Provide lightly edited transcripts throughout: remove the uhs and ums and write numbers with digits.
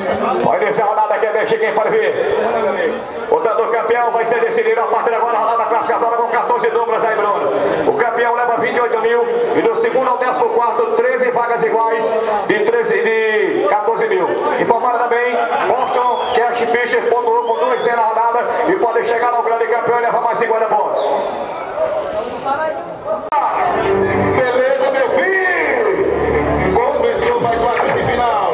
Vai iniciar a rodada aqui, deixa quem pode vir. O lutador campeão vai ser decidido a partir agora, a rodada classificatória com 14 duplas aí, Bruno. O campeão leva 28 mil e do segundo ao 14º, 13 vagas iguais de 14 mil. Informando também, Boston Cash Fisher pontuou com 2 na rodada e pode chegar ao grande campeão e levar mais 50 pontos. Beleza, meu filho! Começou mais uma grande final.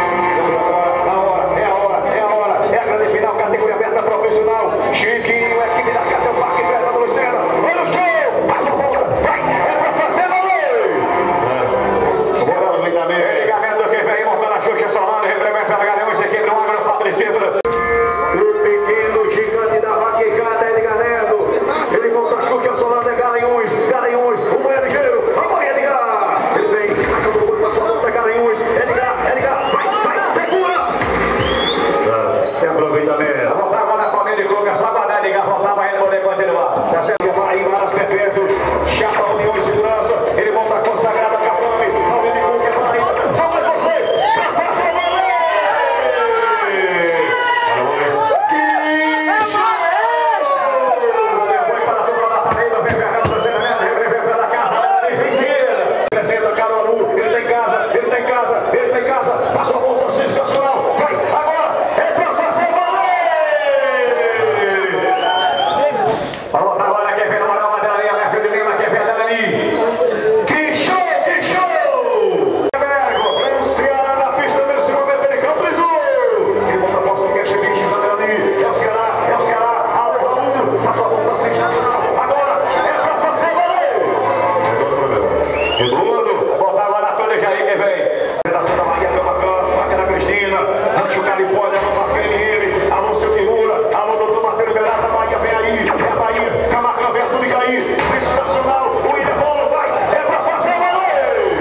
É a grande final, categoria aberta profissional. Chiquinho, equipe da Casa Parque, Fernando Lucena. Olha o show! Passa a volta, vai! É pra fazer valer! É ligamento que vem montando a Xuxa Solano, representa a Garanhuns, equipe do Agro Patricista. O pequeno gigante da vaquejada, ele ganhando. Ele volta a Xuxa Solano, é Garanhuns, o Boia Ligeiro, a Boia de Gar. Ele vem, acabou o passo a volta, Garanhuns, Edgar, vai, segura! Se aproveita mesmo. Voltar agora a família de Clube, só guardar Edgar, voltar para ele poder continuar. Se acerta vai, Varas Perfeito, Chapa União e Segurança, ele volta consagrada com a fome, família de Clube, vai, só mais você, pra fazer valer! Depois para a dupla da Paraíba, vem Fernando do Senamento, representando a casa, ele vem seguida. Presenta Caruaru, ele tem casa, passa a volta sensacional, vai, agora, é pra fazer valer! Vamos voltar agora, quem vem na moral, Madeleine, Alberto de Lima, quem vem Madeleine. Que show! O Ceará na pista nesse momento, ele cauterizou. Ele volta a posta, que é Cheviche, Madeleine, é o Ceará, alô, Raul, passa a volta sensacional, agora, é pra fazer valer! Eduardo, vou voltar agora a toda Jair, quem vem. Redação da Bahia, Camacan, Máquina Cristina, Rancho Califórnia, alô, Marquene, alô, seu figura, alô, doutor Matheus Berata, Bahia, vem aí, é a Bahia, Camacan, Vertudo e Caí, sensacional, o William Bolo vai, é pra fazer valer!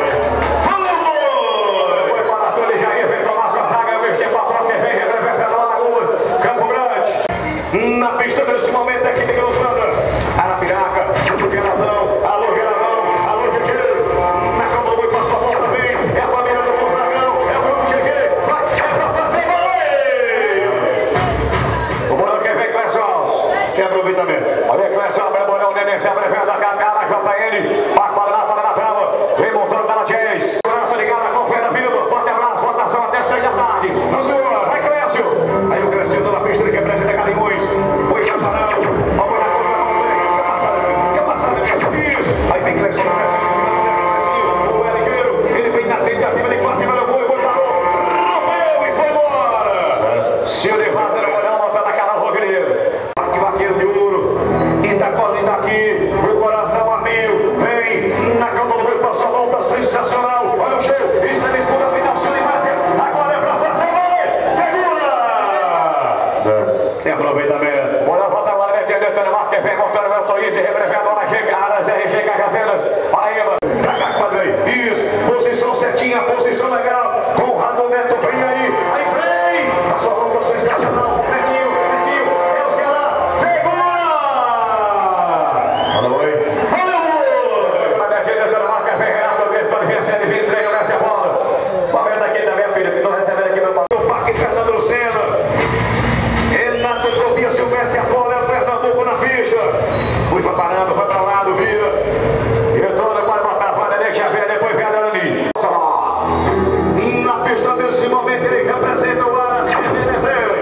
Foi para a toda Jair, vem Tomás Gonzaga, o Vestir Patrão, quem vem, representando Alagoas, Campo Grande. Na pista desse momento, a equipe que nos manda, Arapiraca, o Guerradão, alô, Guerreiro, na Copa do Boi, passou a volta, vem, é a família do Gonzagão, é o grupo GG, vai, é pra fazer valer! O Bolão que vem, Clécio, sem aproveitamento. Olha, Clécio, abre o Bolão, Nenê, se abrevendo a Cacara, JN, toca na trava, vem montando pela Jazz. Segurança ligada, confere a vida, forte abraço, votação até as 3 da tarde. Vamos embora, vai, Clécio! Aí o Clécio tá na pista, ele quer presente Carinhões, oi, Caparão, vamos lá, quer passar, isso, aí vem Clécio, o Boia Ligeiro, ele vem na tentativa de fazer, valeu, boi, parou, rompeu e foi embora. Silvio Vaz era o Bolão, voltando aquela rua, Guerreiro. Parque Vaqueiro de Ouro, Itacolina daqui, o coração a mil, vem na calma do boi, passou a volta sensacional, olha o show, isso é disputa final, Silvio Vaz, agora é pra fazer valer, segura! Sem aproveitamento. Bolão volta agora, metendo o Marque, vem montando o Elton Izzi, representando as RG Cagazedas, Paraíba. Pra cá, quadrei, isso, posição certinha, posição legal, Conrado Neto, vem aí vem, passou a volta sensacional, Netinho, é o Ceará, segura! Valeu, metendo o Marque, vem Renato, vem Vicente, vem treino nessa bola. Só vendo aqui também, filho, que estou recebendo aqui meu patrão. O Parque Fernando Lucena. Renato Tobias Silvestre, a bola é o Pernambuco na pista. Fui parando, vai pra lado, vira. Retorno para botar, vai, deixa ver, depois vem a Dani. Na pista desse momento, ele representa o Aras Ebenezer.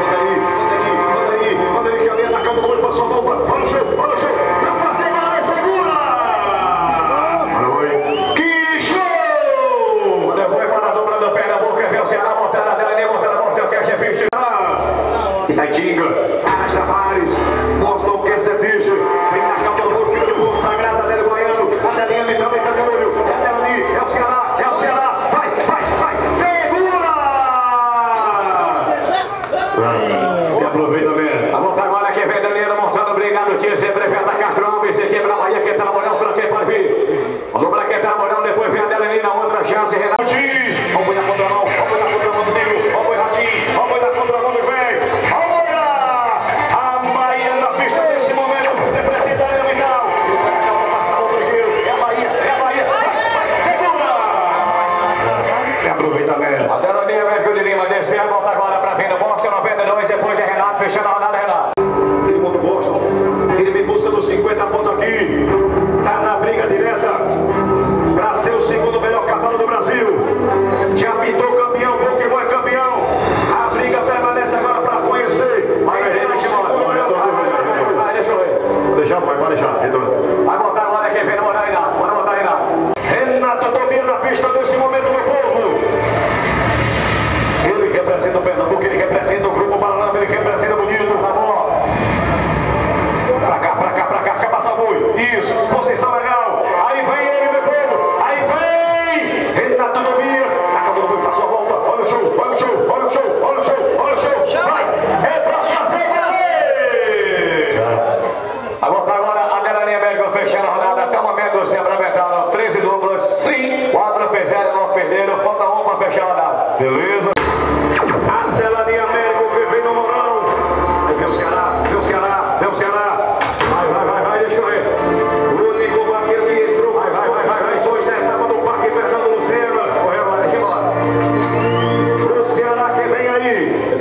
Quando ele caminha na calma do olho, passou a volta. Olha o show, pra fazer valer, segura! Que show! Depois para a dupla do Pernambuco, vem o Ceará, montando a Dani, montando a Boston Cash Fisher. Itaitinga, Aras Tavares, Boston Cash Fisher, vem na calma do olho, filho de consagrada dele Goiano, a Delinha também tá de olho, é a Dani, é o Ceará, vai, segura! Se aproveita mesmo. A volta agora que vem Danilo montando, obrigado, Tia, sempre vem da Castro Alves, você quebra a Bahia, quem tá na Morão, troquei para vir. Vamos lá, quem tá na Morão, depois vem a Delaney na outra chance, Renato Diz, vamos na contramão, do Nilo, vamos Ratinho, vamos na contramão do vem, vamos lá! esse ano, volta agora para Venda Boston, 92, depois é Renato, fechando a rodada, Renato. Ele monta o Boston, ele vem em busca dos 50 pontos aqui, tá na briga direta, para ser o segundo melhor cavalo do Brasil. Já pintou campeão, Pokémon é campeão, a briga permanece agora para conhecer. Vai deixa eu ver. Deixa, vai deixar, vai voltar agora quem vem, não vai botar aí não. Renato Tobias na pista nesse momento, meu povo. Ele representa o Pernambuco, ele representa o Grupo Maranhão, ele representa Bonito. Tá bom. Pra cá, quer passar muito. Isso, posição legal. Aí vem ele, meu povo. Aí vem Renato Tobias. Acabou muito, passou a volta. Olha o show, olha o show, olha o show, olha o show, olha o show. Vai, é pra fazer valer. Agora a Delaninha América fechando a rodada. Até o momento você aproveitaram 13 duplas. Sim, 4 fizeram, não perderam. Falta 1 pra fechar a rodada. Beleza? A Delaninha América que vem no Morão. Vem o Ceará, vem o Ceará, vem o Ceará. Vai, deixa eu ver. O único vaqueiro que entrou. Vai. Ações da etapa do Parque Fernando Lucena. Correu, vai, deixa eu embora. O Ceará que vem aí.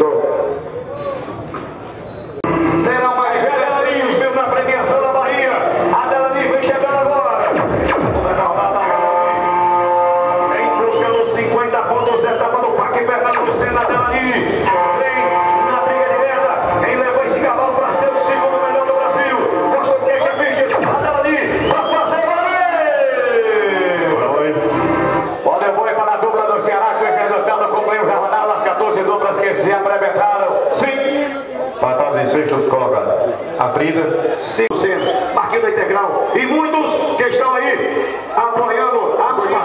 Será mais velhinhos mesmo na premiação da Bahia. A Delaninha vem chegando agora. Em busca dos 50 pontos, etapa do Parque Fernando Lucena. A Delaninha vem na briga direta. Quem levou esse cavalo para ser o segundo melhor do Brasil. Gostou de que fique? A Delaninha para fazer valer. Olha, foi para a dupla do Ceará, que esse resultado acompanhamos a rodada das 14 duplas que se apresentaram. Sim. Vai estar em sexto colocado. A Brida, 5%, Marquinhos da Integral. E muitos que estão aí apoiando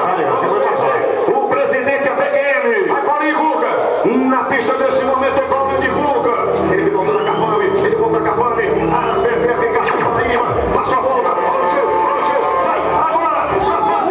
o presidente APQM. Vai, Paulinho Cuca. Na pista desse momento, o Paulinho de Cuca. Ele voltou na Cafame, ele volta a Cafame. Aras PV, vem cá, Paraíba. Passou a volta. Olha o show. Vai, agora. Pra fazer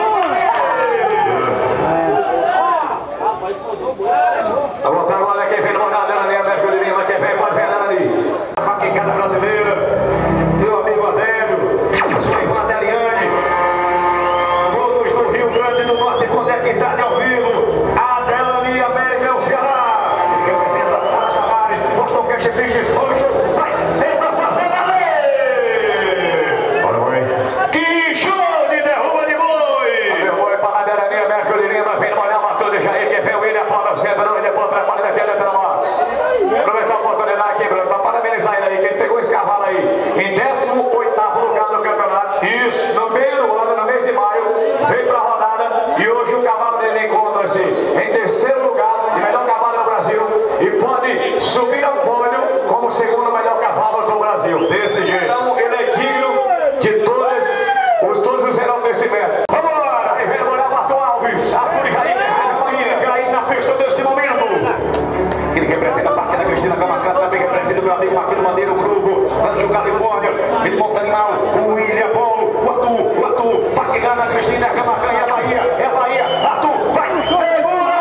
a volta agora, quem vem no rodada dela, né? Américo de Lima, quem vem, pode ver ela ali. A vaquejada brasileira, meu amigo Adélio, sua irmã Adeliane, todos do Rio Grande do Norte, quando é que tá de ao vivo, a Delaninha América é o Ceará, que representa a Chamares, Boston Cash Fiches, olha o show, vai, vem pra fazer valer! Olha, mãe. Que show de derruba de boi! Meu boi para a Delaninha América de Lima, vem no olhar, matou de Jair, que vem o William Paulo Centro, depois prepara da tela pela mão. Aproveitar a oportunidade aqui, Bruno, para parabenizar ele aí, quem pegou esse cavalo aí, em 18º lugar no campeonato. Isso, no meio do ano, no mês de maio, veio para a rodada e hoje o cavalo dele encontra-se em 3º lugar, de melhor cavalo do Brasil, e pode subir ao pódio como o 2º melhor cavalo do Brasil. Desse jeito. Então, ele é digno de todos os enaltecimentos. Vamos lá, aí vem o Manuel Arthur Alves, Arthur e Caí na pista desse momento. Ele representa a Parque da Cristina Camacana, também representa o meu amigo Marquinhos Madeira, o grupo Rancho Califórnia. Ele monta animal, o William Paulo, o Arthur, Parque Gana, Cristina Camacana, é a Bahia, Arthur, vai, segura!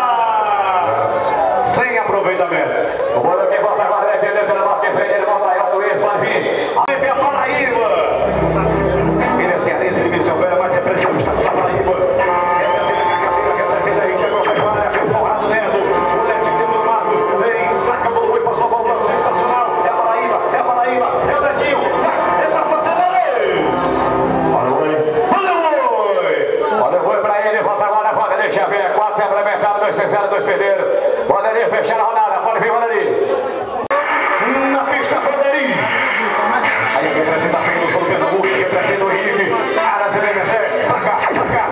Sem aproveitamento. O bolo que volta agora é de pela marca que vem, ele volta aí, o Luiz vai vir. Aí vem a Paraíba. Ele é cearense de Missão Velha, mas representa o estado da Paraíba. Representa a Cacacina, representa aí, que é o Cajuara, que é o Porrado Neto. Passou a volta sensacional, é a Paraíba, é o Netinho, vai, é pra fazer valer! Olha o boi pra ele, volta agora, Vanderlei Xavier, 4 se implementaram, 2 fizeram, 2 perderam. Vanderlei fechando a rodada, pode vir, Vanderlei. Na pista, Vanderlei. Aí a representação do Pernambuco, que representa o Henrique, Aras e Bemezé, pra cá,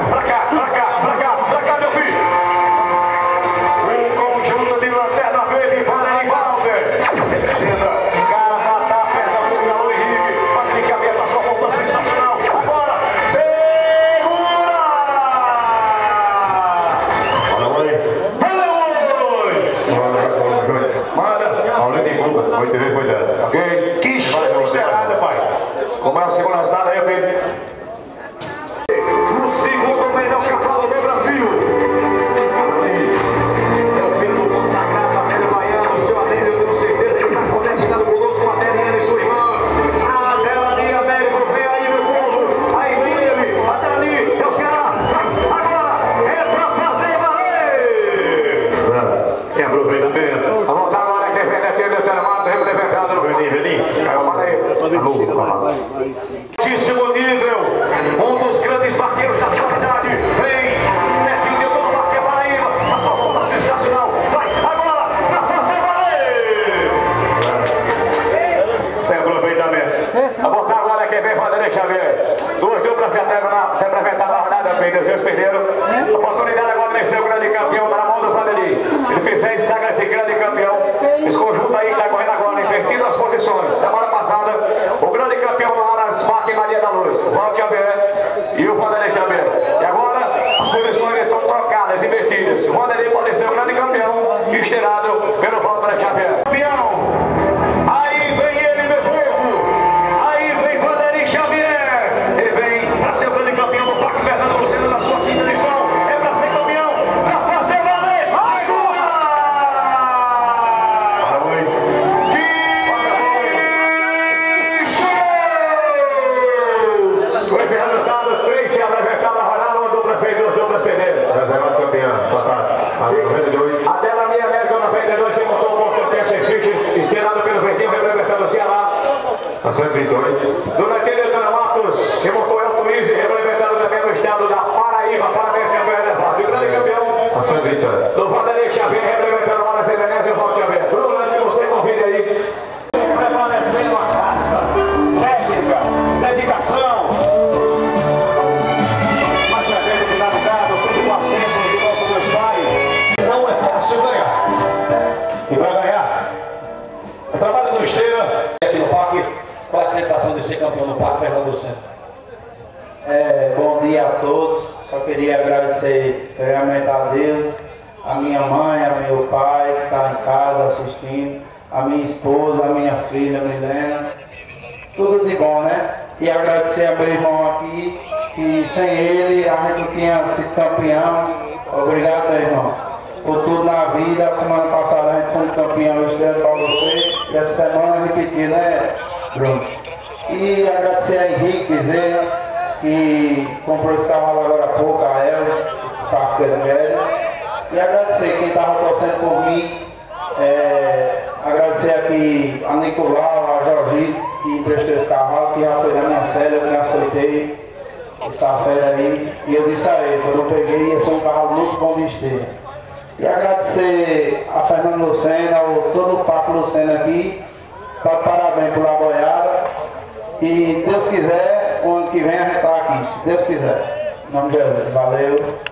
meu filho. Um conjunto de lanterna verde, Vanderlei Valder. Representa, Caratá, Pernambuco, Raul Henrique, Patrick Xavier, passou a volta sensacional. Agora, segura! Olha, mãe. Manda. Paulinho de Cuba, foi TV, foi dela. Ok? Que show esperado, pai. Como é o segundo resultado aí, Pedro? O segundo melhor cavalo do Brasil. É o filho consagrado, Adélio Baiano, seu Adélio, eu tenho certeza que está conectado conosco com a Adeliane e sua irmã. A Delaninha América, vem aí, meu povo. Aí vem ele, a Delaninha, é o Ceará. Agora é pra fazer valer. aproveitamento. A voltar agora é que vem Netinho do Termato, representado. Vem. Caiu para aí. Altíssimo nível. Um dos grandes vaqueiros da atualidade. Vem. Netinho do Vaqueiro Paraíba. A sua forma sensacional. Vai agora para fazer valer. Sem aproveitamento. A voltar agora é que vem Vanderlei Xavier. Duas duplas se apresentaram na rodada. Deus perderam. A oportunidade agora de ser o grande campeão na mão do Vanderlei. Ele fez 6 sagas esse grande campeão. Esse conjunto aí está correndo agora, invertindo as posições. Semana passada, o grande campeão no Aras Parque Maria da Luz, o Valdir Xavier e o Vanderlei Xavier. E agora as posições estão trocadas, invertidas. O Vanderlei pode ser o grande campeão, estirado pelo Valdir Xavier. Campeão! Aí vem ele, meu povo! Aí vem Vanderlei Xavier! Ele vem para ser o grande campeão do Parque Fernando Lucena da sua quinta edição. É para ser campeão, para fazer valer! Com esse resultado, 3 se apresentaram na rodada, uma dupla fez 2 duplas perderam. Até na minha América 92 se montou com o campeão Fiches, estirado pelo Verdinho, representando o Ceará. Ações Vitória. Durante ele, Antônio Matos, se montou Elton Luiz, representando também no estado da Paraíba. Parabéns, campeão reservado. E o grande campeão Ações Vitória. do Vanderlei Xavier, representando o Aras Edenese e o Valdir Xavier. Bruno Lante, você convide aí. Prevalecendo a raça, técnica, dedicação. Mas é bem finalizado, sempre com as bênçãos de nosso Deus Pai. Não é fácil ganhar. E vai ganhar. O trabalho do Esteira aqui no Parque. Qual é a sensação de ser campeão do Parque Fernando Lucena? Bom dia a todos. Só queria agradecer primeiramente a Deus, a minha mãe, a meu pai que está em casa assistindo, a minha esposa, a minha filha Milena, tudo de bom, né? E agradecer a meu irmão aqui, que sem ele a gente não tinha sido campeão. Obrigado, meu irmão, por tudo na vida. A semana passada a gente foi campeão, Estrela para você, e essa semana repetir, né, Bruno? E agradecer a Henrique Bezerra, que comprou esse cavalo agora há pouco, a Elvis, Parque Pedreira. E agradecer quem estava torcendo por mim. Agradecer aqui a Nicolau, a Jorgito, que emprestou esse cavalo, que já foi da minha série, eu que açoitei essa fera aí. E eu disse a ele, quando eu peguei, ia ser um cavalo muito bom de esteira. E agradecer a Fernando Lucena, todo o Parque Lucena aqui, parabéns pela boiada. E Deus quiser, o ano que vem a gente está aqui, se Deus quiser. Em nome de Jesus, valeu.